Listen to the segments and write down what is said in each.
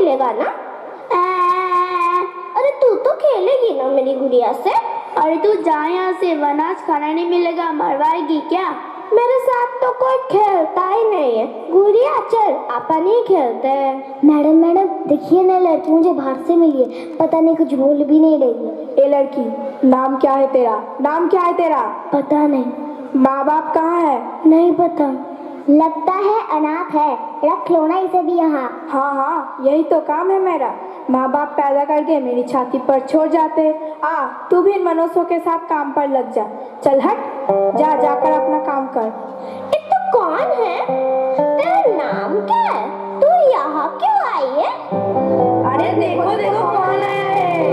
खेलेगा ना? अरे तू तो खेलेगी ना मेरी गुड़िया से। अरे तू जा यहाँ से, वरना आज खाना नहीं मिलेगा। मरवाएगी क्या? मेरे साथ तो कोई खेलता ही नहीं है। गुड़िया चल, अपन ही खेलते हैं। मैडम देखिए ना, लड़की मुझे बाहर से मिली है, पता नहीं कुछ बोल भी नहीं रही। ए लड़की, नाम क्या है तेरा? नाम क्या है तेरा? पता नहीं। माँ बाप कहाँ है? नहीं पता। लगता है अनाथ है, रख लो ना इसे भी यहाँ। हाँ, यही तो काम है मेरा। माँ बाप पैदा करके मेरी छाती पर छोड़ जाते। आ, तू भी इन मनुष्यों के साथ काम पर लग जा। चल हट, जाकर अपना काम कर। ये तो कौन है? तेरा नाम क्या है? तू यहाँ क्यों आई है? अरे देखो कौन आया है।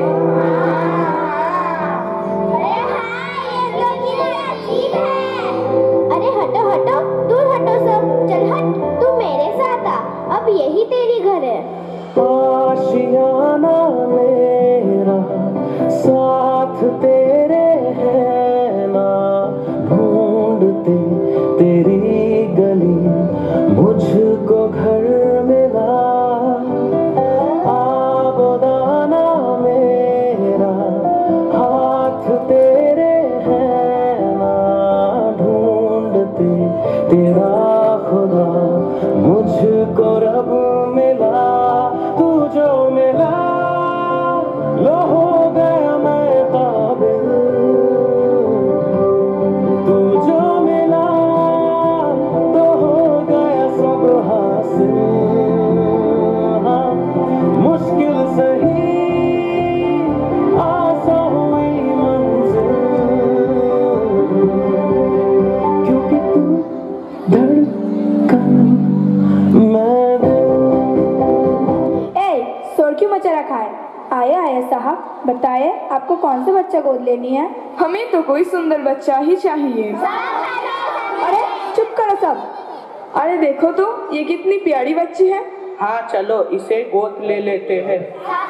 अरे हाँ, ये लड़की बड़ा अजीब है। अरे हटो दूर हटो सब। चल हट, तू मेरे साथ आ, अब यही तेरी घर है। आशियाना मेरा साथ तेरे है ना, ढूंढती तेरी गली मुझको घर मिला। आबोदाना मेरा हाथ तेरे है ना, ढूंढती तेरा खुदा मुझको रब मिला। तू जो मिला लो हो गया मैं काबिल, तू जो मिला तो हो गया सब हासिल। हाँ, मुश्किल सही आसान हुई मंजिल, क्योंकि तू धड़कन मैं दिल। शोर क्यों मचा रखा है? आया साहब, बताइए आपको कौन सा बच्चा गोद लेनी है? हमें तो कोई सुंदर बच्चा ही चाहिए। अरे चुप करो सब। अरे देखो तो, ये कितनी प्यारी बच्ची है। हाँ चलो इसे गोद ले लेते हैं।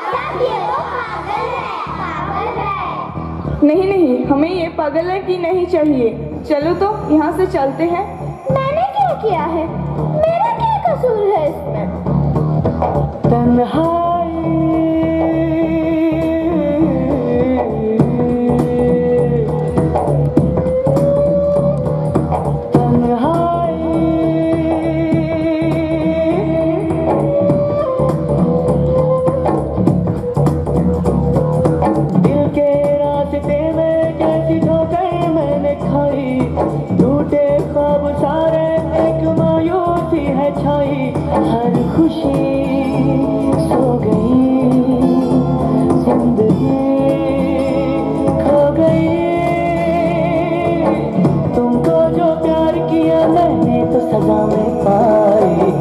नहीं, हमें ये पागल है कि नहीं चाहिए। चलो तो यहाँ से चलते हैं। मैंने क्या किया है? मेरा क्या कसूर है इसमें? तन्हाई दिल के रास्ते में कैसी ठोकर मैंने खाई, टूटे ख्वाब सारे एक मायूसी है छाई। हर खुशी सो गई, जिंदगी खो गई। तुमको जो प्यार किया मैंने तो सजा में पाई।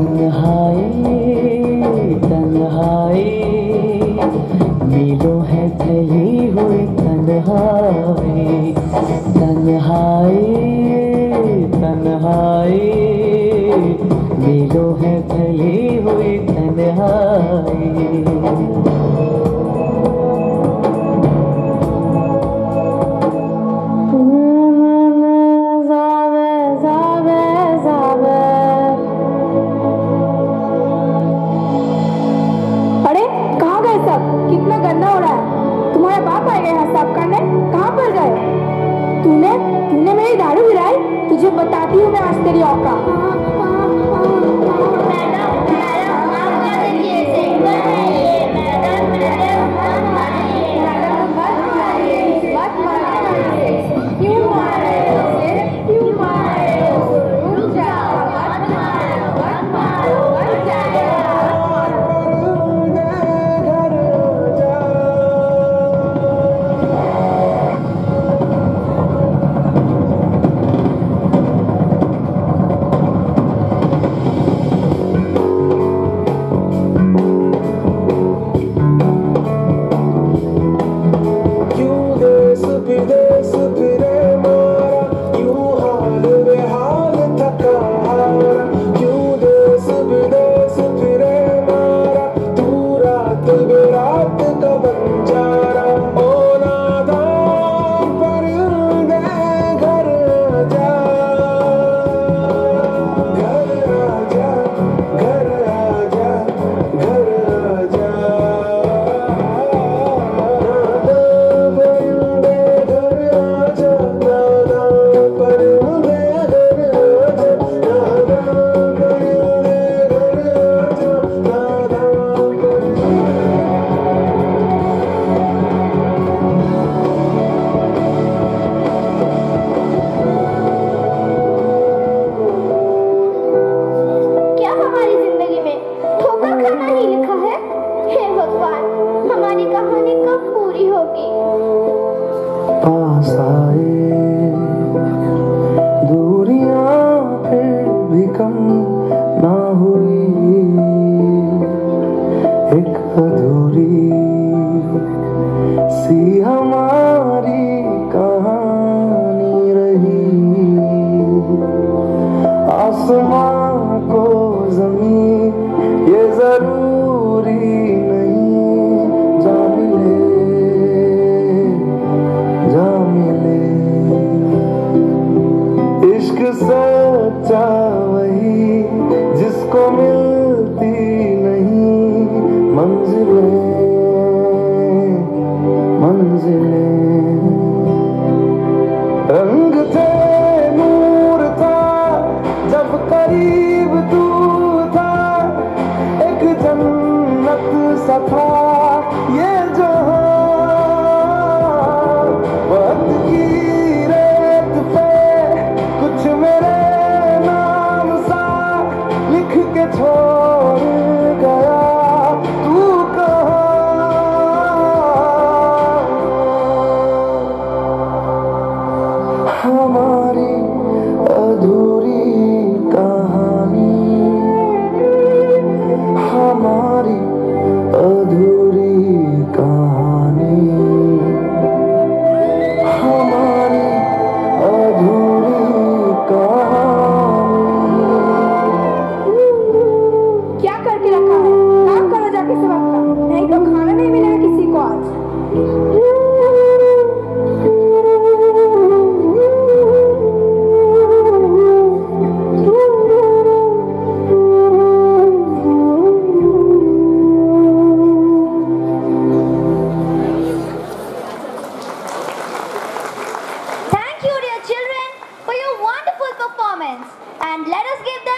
तन्हाई मीलों है फैली हुई तन्हाई। मीलों है फैली हुई तन्हाई। कितना गंदा हो रहा है। तुम्हारे बाप आए गए यहाँ साफ करने, कहाँ पर गए? तूने मेरी दारू गिराई। तुझे बताती हूँ मैं आज तेरी औकात। गाना ही लिखा है। हे भगवान, हमारी कहानी कब पूरी होगी? पास आए दूरियां फिर भी कम ना हुई, एक अधूरी सी हमारी कहानी रही। आसमां को जमीन ये जरूरी नहीं, जा मिले इश्क सच्चा वही जिसको मिलती नहीं मंजिलें रंग थे नूर था जब करीब तू था, एक जन्नत सा था ये जहां। वक्त की रेत पे कुछ मेरे नाम सा लिख के छोड़ गया, तू कहाँ? हमारी अधूरी कहानी, हमारी अधूरी कहानी, हमारी अधूरी कहानी। क्या करके रखा है? काम करो जाके सब अपना, नहीं तो खाना नहीं मिलेगा किसी को आज। Thank you, dear children, for your wonderful performance. And let us give them